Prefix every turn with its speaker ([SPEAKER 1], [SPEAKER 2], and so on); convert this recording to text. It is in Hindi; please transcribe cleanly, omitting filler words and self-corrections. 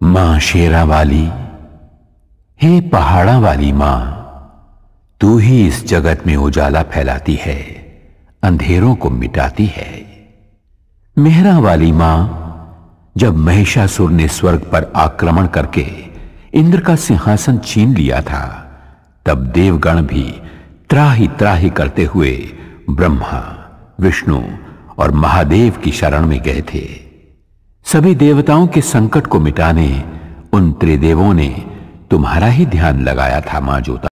[SPEAKER 1] मां शेरा वाली, हे पहाड़ा वाली मां, तू ही इस जगत में उजाला फैलाती है, अंधेरों को मिटाती है। मेहरा वाली मां, जब महिषासुर ने स्वर्ग पर आक्रमण करके इंद्र का सिंहासन छीन लिया था, तब देवगण भी त्राही त्राही करते हुए ब्रह्मा, विष्णु और महादेव की शरण में गए थे। सभी देवताओं के संकट को मिटाने उन त्रिदेवों ने तुम्हारा ही ध्यान लगाया था मां जोता।